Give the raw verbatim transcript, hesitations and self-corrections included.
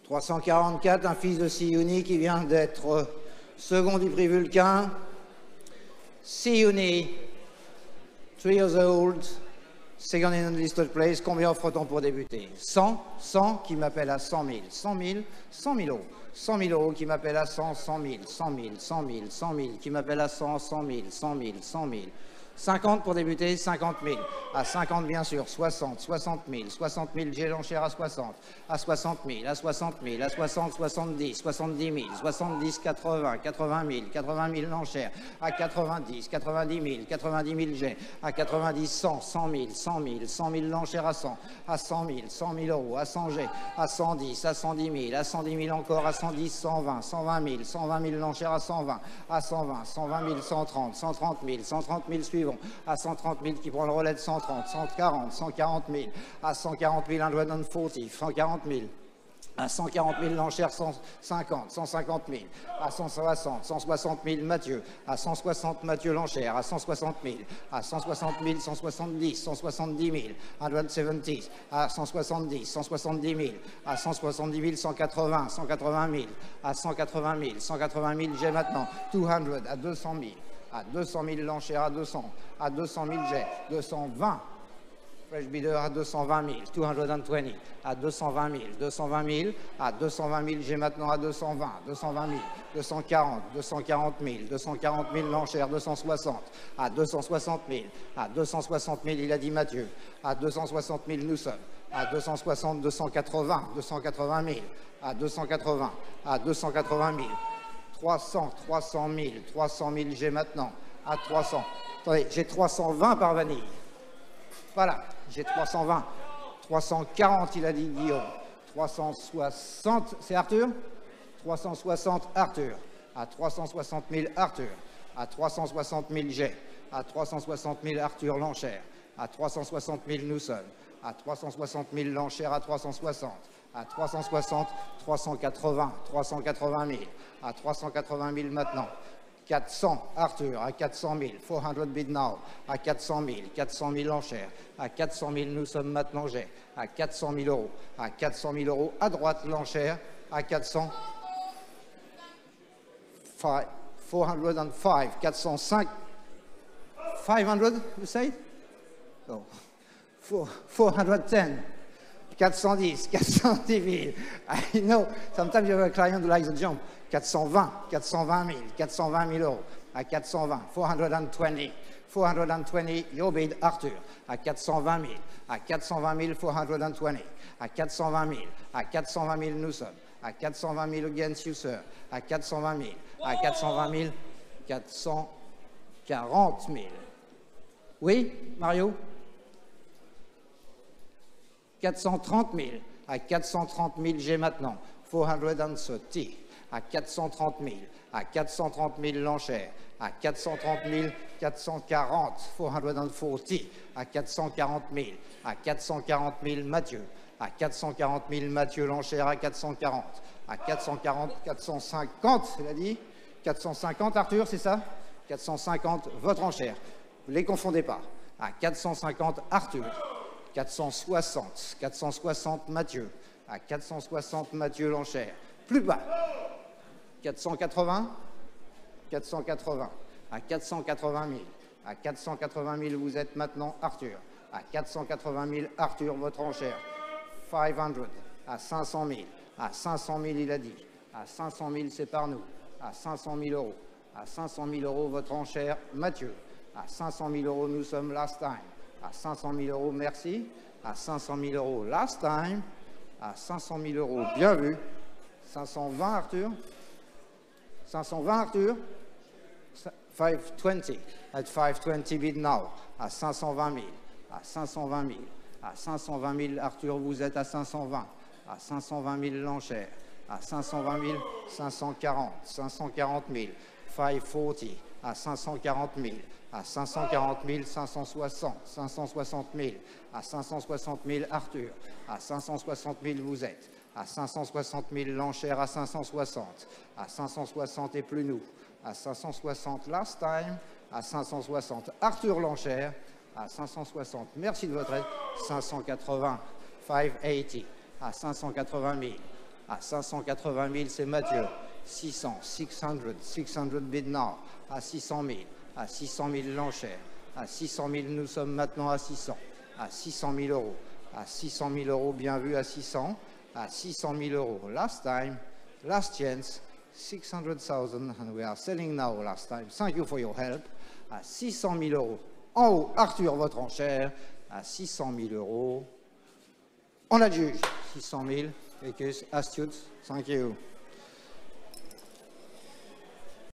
trois cent quarante-quatre, un fils de Siuni qui vient d'être second du prix Vulcain. Siuni, three years old, second in unlisted place. Combien offre-t-on pour débuter? cent, cent, qui m'appelle à cent mille, cent mille, cent mille euros. cent mille euros, qui m'appelle à cent, cent mille, cent mille, cent mille, cent mille, qui m'appelle à cent, cent mille, cent mille, cent mille. cinquante pour débuter, cinquante mille. À cinquante, bien sûr, soixante, soixante mille, soixante mille, j'ai l'enchère à soixante. À soixante mille, à soixante mille, à soixante, soixante-dix, soixante-dix mille, soixante-dix, quatre-vingts, quatre-vingt mille, quatre-vingt mille l'enchère. À quatre-vingt-dix, quatre-vingt-dix mille, quatre-vingt-dix mille, j'ai. À quatre-vingt-dix, cent, cent mille, cent mille, cent mille l'enchère à cent. À cent mille, cent mille euros, à cent, j'ai. À cent dix, à cent dix mille, à cent dix mille encore, à cent dix, cent vingt, cent vingt mille, cent vingt mille l'enchère à cent vingt. À cent vingt, cent vingt mille, cent trente, cent trente mille, cent trente mille suivants. À cent trente mille qui prend le relais de cent trente, cent quarante, cent quarante mille, à cent quarante mille, un doigt d'un forty, cent quarante mille, à cent quarante mille, l'enchère cent cinquante, cent cinquante mille, à cent soixante, cent soixante mille, Mathieu, à cent soixante, Mathieu l'enchère, à cent soixante mille, à cent soixante mille, cent soixante-dix, cent soixante-dix mille, un doigt de soixante-dix, à cent soixante-dix, cent soixante-dix mille, à cent soixante-dix mille, cent quatre-vingts, cent quatre-vingt mille, à cent quatre-vingt mille, cent quatre-vingt mille, j'ai maintenant, deux cents, à deux cent mille. À deux cent mille, l'enchère à deux cents, à deux cent mille, j'ai deux cent vingt, fresh bidder à deux cent vingt mille, deux cent vingt, à deux cent vingt mille, deux cent vingt mille, à deux cent vingt mille, j'ai maintenant à deux cent vingt, deux cent vingt mille, deux cent quarante, deux cent quarante mille, deux cent quarante mille, l'enchère, deux cent soixante, à deux cent soixante mille, à deux cent soixante mille, il a dit Mathieu, à deux cent soixante mille, nous sommes, à deux cent soixante, deux cent quatre-vingts, deux cent quatre-vingt mille, à deux cent quatre-vingts, à deux cent quatre-vingt mille, trois cents, trois cent mille, trois cent mille, j'ai maintenant, à trois cents. Attendez, j'ai trois cent vingt par vanille. Voilà, j'ai trois cent vingt. trois cent quarante, il a dit Guillaume. trois cent soixante, c'est Arthur? trois cent soixante, Arthur. À trois cent soixante mille, Arthur. À trois cent soixante mille, j'ai. À trois cent soixante mille, Arthur, l'enchère. À trois cent soixante mille, nous sommes. À trois cent soixante mille, l'enchère à trois cent soixante. À trois cent soixante, trois cent quatre-vingts, trois cent quatre-vingt mille, à trois cent quatre-vingt mille maintenant, quatre cents, Arthur, à quatre cent mille, quatre cents bid now, à quatre cent mille, quatre cent mille enchères, à quatre cent mille, nous sommes maintenant, j'ai, à quatre cent mille euros, à quatre cent mille euros, à droite l'enchère, à quatre cents, quatre cent cinq, quatre cent cinq, five hundred, you say? No, four hundred ten. quatre cent dix, quatre cent dix mille. I know, sometimes you have a client who likes a jump. quatre cent vingt, quatre cent vingt mille, quatre cent vingt mille euros. À quatre cent vingt, four hundred twenty. four hundred twenty, your bid, Arthur. À quatre cent vingt mille, à quatre cent vingt mille, four hundred twenty. À quatre cent vingt mille, à quatre cent vingt mille, nous sommes. À quatre cent vingt mille against you, sir. À quatre cent vingt mille, à quatre cent vingt mille, quatre cent quarante mille. Oui, Mario? quatre cent trente mille, à quatre cent trente mille, j'ai maintenant, four hundred thirty, à quatre cent trente mille, à quatre cent trente mille l'enchère, à quatre cent trente mille, quatre cent quarante, four hundred forty, à quatre cent quarante mille, à quatre cent quarante mille, Mathieu, à quatre cent quarante mille, Mathieu l'enchère à quatre cent quarante, à quatre cent quarante, quatre cent cinquante, il a dit, quatre cent cinquante, Arthur, c'est ça? quatre cent cinquante, votre enchère, ne les confondez pas, à quatre cent cinquante, Arthur. quatre cent soixante, quatre cent soixante, Mathieu. À quatre cent soixante, Mathieu l'enchère. Plus bas. quatre cent quatre-vingts, quatre cent quatre-vingts. À quatre cent quatre-vingt mille. À quatre cent quatre-vingt mille, vous êtes maintenant Arthur. À quatre cent quatre-vingt mille, Arthur, votre enchère. cinq cents. À cinq cent mille. À cinq cent mille, il a dit. À cinq cent mille, c'est par nous. À cinq cent mille euros. À cinq cent mille euros, votre enchère, Mathieu. À cinq cent mille euros, nous sommes last time. À cinq cent mille euros, merci. À cinq cent mille euros, last time. À cinq cent mille euros, bien vu. cinq cent vingt, Arthur. cinq cent vingt, Arthur. five twenty. At five twenty bid now. À cinq cent vingt mille. À cinq cent vingt mille. À cinq cent vingt mille, Arthur, vous êtes à cinq cent vingt. À cinq cent vingt mille, l'enchère. À cinq cent vingt mille, cinq cent quarante. cinq cent quarante mille. five forty. À cinq cent quarante mille. À cinq cent quarante mille, cinq cent soixante, cinq cent soixante mille, à cinq cent soixante mille, Arthur, à cinq cent soixante mille, vous êtes, à cinq cent soixante mille, l'enchère à cinq cent soixante, à cinq cent soixante et plus nous, à cinq cent soixante, last time, à cinq cent soixante, Arthur l'enchère, à cinq cent soixante, merci de votre aide, cinq cent quatre-vingts, cinq cent quatre-vingts, à cinq cent quatre-vingt mille, À cinq cent quatre-vingt mille, c'est Mathieu. six cents, six cents, six cents bid now. À six cent mille, à six cent mille l'enchère. À six cent mille, nous sommes maintenant à six cents. À six cent mille euros. À six cent mille euros, bien vu, à six cents. À six cent mille euros. Last time, last chance, six hundred thousand. And we are selling now last time. Thank you for your help. À six cent mille euros. En haut, Arthur, votre enchère. À six cent mille euros. On adjuge. six cent mille. Because astute. Thank you.